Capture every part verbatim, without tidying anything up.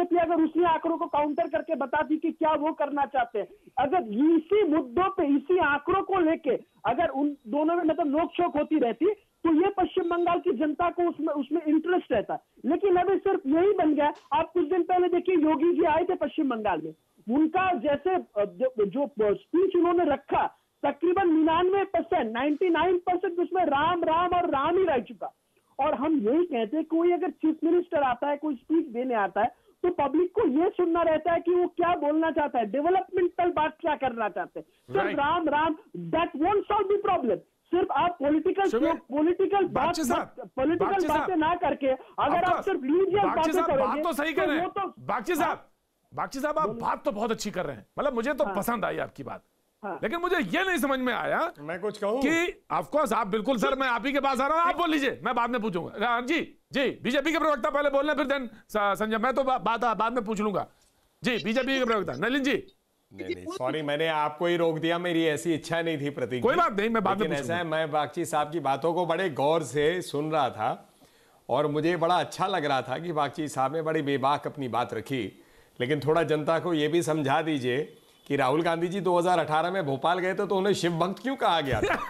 BJP अगर उसी आंकड़ों को काउंटर करके बताती कि क्या वो करना चाहते हैं, अगर इसी मुद्दों पे इसी आंकड़ों को लेके अगर उन दोनों में मतलब नोक-झोंक होती रहती तो ये पश्चिम बंगाल की जनता को उसमें उसमें इंटरेस्ट रहता। लेकिन अभी सिर्फ यही बन गया। आप कुछ दिन पहले देखिए योगी जी आए थे पश्चिम बंगाल में, उनका जैसे जो स्पीच उन्होंने रखा तकरीबन निन्यानवे परसेंट नाइन्टी नाइन परसेंट उसमें राम राम और राम ही रह चुका। और हम यही कहते हैं कोई अगर चीफ मिनिस्टर आता है, कोई स्पीच देने आता है, तो पब्लिक को यह सुनना रहता है कि वो क्या बोलना चाहता है, डेवलपमेंटल बात क्या करना चाहते हैं। सिर्फ right. Ram Ram that won't solve the problem. सिर्फ आप पॉलिटिकल पॉलिटिकल बात पॉलिटिकल बातें ना करके अगर आप सिर्फ रिलीजियस बातें करोगे, बात तो सही कर रहे हैं बागची साहब। बागची साहब आप बात तो बहुत अच्छी कर रहे हैं, मतलब मुझे तो पसंद आई आपकी बात। हाँ। लेकिन मुझे ये नहीं समझ में आया, मैं कुछ कहूं कि ऑफ कोर्स आप बिल्कुल सर, मैं आप ही के पास आ रहा हूं, आप बोल लीजिए, मैं बाद में पूछूंगा। जी जी बीजेपी के प्रवक्ता पहले बोल रहे, फिर देन संजय, मैं तो बात बाद में पूछ लूंगा। जी बीजेपी के प्रवक्ता नलिन जी। नहीं नहीं सॉरी, मैंने आपको ही रोक दिया, मेरी ऐसी इच्छा नहीं थी प्रतीक। कोई बात नहीं, मैं बाद में ऐसा है, मैं बागची साहब की बातों को बड़े गौर से सुन रहा था और मुझे बड़ा अच्छा लग रहा था कि बागची साहब ने बड़ी बेबाक अपनी बात रखी। लेकिन थोड़ा जनता को यह भी समझा दीजिए कि राहुल गांधी जी दो हज़ार अठारह में भोपाल गए थे तो उन्हें शिव भक्त क्यों कहा गया था,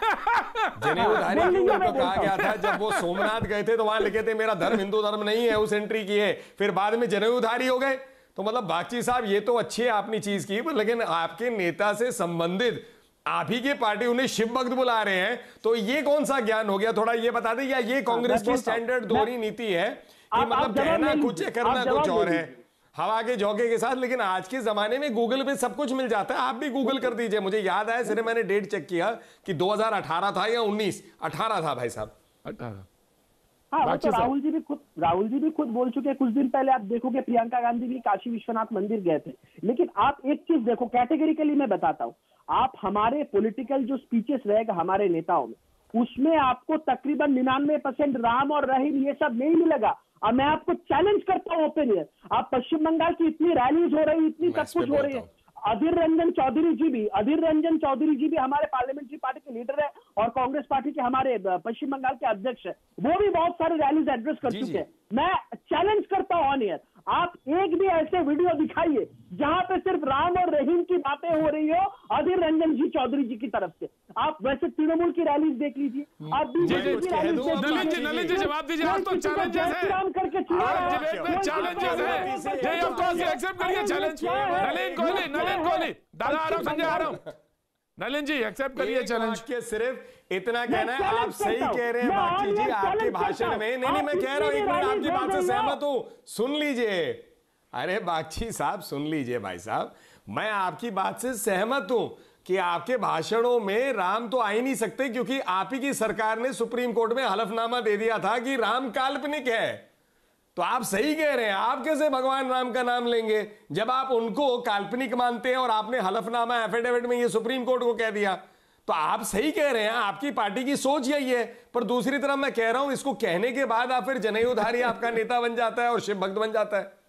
जनेऊधारी क्यों उनको कहा गया था। जब वो सोमनाथ गए थे तो वहां लिखे थे मेरा धर्म हिंदू धर्म नहीं है, उस एंट्री की है, फिर बाद में जनेऊधारी हो गए। तो मतलब बागची साहब ये तो अच्छी है आपने चीज की, लेकिन आपके नेता से संबंधित आप ही की पार्टी उन्हें शिव भक्त बुला रहे हैं, तो ये कौन सा ज्ञान हो गया, थोड़ा ये बता दें। या ये कांग्रेस की स्टैंडर्ड दोहरी नीति है कि मतलब कहना कुछ है करना कुछ और है, हवा के झोंके के साथ। लेकिन आज के जमाने में गूगल पे सब कुछ मिल जाता है, आप भी गूगल कर दीजिए। मुझे याद आया, सिर्फ मैंने डेट चेक किया कि दो हज़ार अठारह था या उन्नीस, अठारह था भाई साहब, अठारह। हाँ, वो तो राहुल जी भी खुद राहुल जी भी खुद बोल चुके हैं। कुछ दिन पहले आप देखोगे प्रियंका गांधी भी काशी विश्वनाथ मंदिर गए थे। लेकिन आप एक चीज देखो, कैटेगरिकली मैं बताता हूँ, आप हमारे पॉलिटिकल जो स्पीचेस रहेगा हमारे नेताओं में, उसमें आपको तकरीबन निन्यानवे परसेंट राम और रहीम ये सब नहीं मिलेगा। अब मैं आपको चैलेंज करता हूँ ओपन, आप पश्चिम बंगाल की इतनी रैलीज हो रही, इतनी सब कुछ हो रही है, अधीर रंजन चौधरी जी भी अधीर रंजन चौधरी जी भी हमारे पार्लियामेंट्री पार्टी के लीडर है और कांग्रेस पार्टी के हमारे पश्चिम बंगाल के अध्यक्ष है, वो भी बहुत सारे रैलीज एड्रेस कर चुके हैं। मैं चैलेंज करता हूं ऑन एयर, आप एक भी ऐसे वीडियो दिखाइए जहां पे सिर्फ राम और रहीम की बातें हो रही हो अधीर रंजन जी चौधरी जी की तरफ से। आप वैसे तृणमूल की रैलीज देख लीजिए, आप बीजेपी की रैलीज नलिन जी, नलिन जी जवाब दीजिए, आप तो चैलेंजेस है, करके चैलेंजेस है, ये ऑफ कोर्स एक्सेप्ट करिए चैलेंज। नलिन कोहली, नलिन कोहली, दादा आ रहा हूं, संजय आ रहा हूं, नलिन जी एक्सेप्ट करिए चैलेंज। के सिर्फ इतना कहना है, आप सही कह रहे हैं बागची जी आपके भाषण में। नहीं नहीं मैं कह रहा हूं, एक मिनट आपकी बात से सहमत हूं, सुन लीजिए। अरे बागची साहब सुन लीजिए भाई साहब, मैं आपकी बात से सहमत हूं कि आपके भाषणों में राम तो आ ही नहीं सकते, क्योंकि आप ही की सरकार ने सुप्रीम कोर्ट में हलफनामा दे दिया था कि राम काल्पनिक है। तो आप सही कह रहे हैं, आप कैसे भगवान राम का नाम लेंगे जब आप उनको काल्पनिक मानते हैं और आपने हलफनामा एफिडेविट में ये सुप्रीम कोर्ट को कह दिया। तो आप सही कह रहे हैं, आपकी पार्टी की सोच यही है। पर दूसरी तरफ मैं कह रहा हूं, इसको कहने के बाद आप फिर जनेऊधारी आपका नेता बन जाता है और शिव भक्त बन जाता है।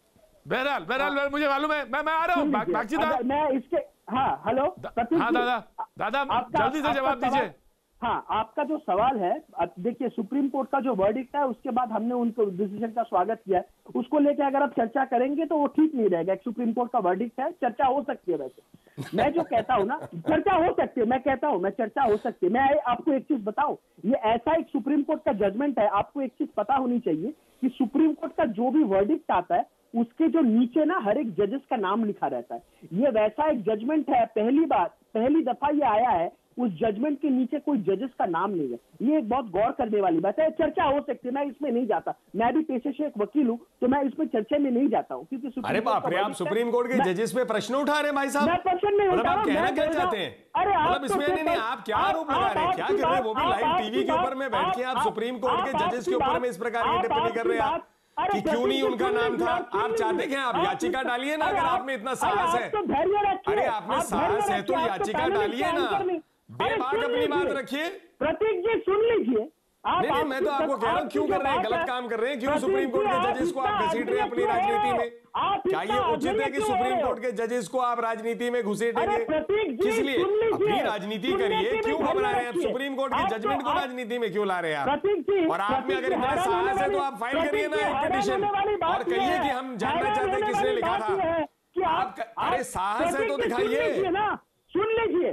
बहरहाल बहरहाल मुझे मालूम है, मैं मैं आ रहा हूं बागची साहब। मैं इसके हाँ हेलो हाँ दादा दादा जल्दी से जवाब दीजिए। हाँ, आपका जो सवाल है, देखिए सुप्रीम कोर्ट का जो वर्डिक्ट है उसके बाद हमने उनको डिसीजन का स्वागत किया है, उसको लेकर अगर आप चर्चा करेंगे तो वो ठीक नहीं रहेगा। एक सुप्रीम कोर्ट का वर्डिक्ट है, चर्चा हो सकती है। वैसे मैं जो कहता हूँ ना, चर्चा हो सकती है, मैं कहता हूँ मैं चर्चा हो सकती है। मैं आपको एक चीज बताऊं, ये ऐसा एक सुप्रीम कोर्ट का जजमेंट है, आपको एक चीज पता होनी चाहिए कि सुप्रीम कोर्ट का जो भी वर्डिक्ट आता है उसके जो नीचे ना हर एक जजेस का नाम लिखा रहता है। ये वैसा एक जजमेंट है, पहली बार पहली दफा ये आया है, उस जजमेंट के नीचे कोई जजेस का नाम नहीं है। ये एक बहुत गौर करने वाली बात है। चर्चा हो सकती है, मैं इसमें नहीं जाता, मैं भी पेशे से एक वकील हूं, तो मैं इसमें चर्चा में नहीं जाता हूं, क्योंकि अरे बाप रे, आप सुप्रीम कोर्ट के जजेस पे प्रश्न उठा रहे हैं भाई साहब। मैं प्रश्न नहीं उठा रहा हूं, कहना क्या चाहते हैं? अरे मतलब इसमें नहीं नहीं आप क्या आरोप लगा रहे हैं, क्या कर रहे हैं? वो भी लाइव टीवी के ऊपर में बैठ के आप सुप्रीम कोर्ट के जजेस के ऊपर में इस प्रकार की टिप्पणी कर रहे हैं कि क्यों नहीं उनका नाम था। आप चाहते हैं आप याचिका डालिए ना, अगर आप में इतना साहस है। अरे आप में साहस है तो याचिका डालिए ना, बेबाक अपनी बात रखिए। प्रतीक जी सुन लीजिए, नहीं नहीं, मैं तो आपको कह रहा हूँ क्यों कर रहे हैं, गलत काम कर रहे हैं, क्यों सुप्रीम कोर्ट के जजेस को आप घसीट रहे हैं अपनी राजनीति में? क्या ये उचित है कि सुप्रीम कोर्ट के जजेस को आप राजनीति में घुसेटेंगे? किस लिए? अपनी राजनीति करिए, क्यों घबरा रहे हैं? आप सुप्रीम कोर्ट के जजमेंट को राजनीति में क्यों ला रहे हैं आप? और आप में अगर इतना साहस है तो आप फाइल करिए ना एक पिटीशन और कहिए कि हम जानना चाहते हैं किसने लिखा था। आप अरे साहस है तो दिखाइए। सुन लीजिए